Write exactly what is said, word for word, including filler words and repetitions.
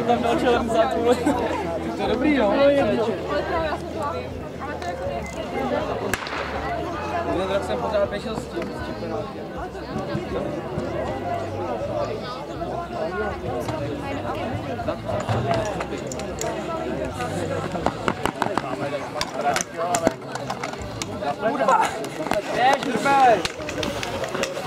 tam dal čelem za kvůli. To je dobrý, no. Ten rok jsem pořád běžel s tím, s tím penálkem. Běž, Drbe!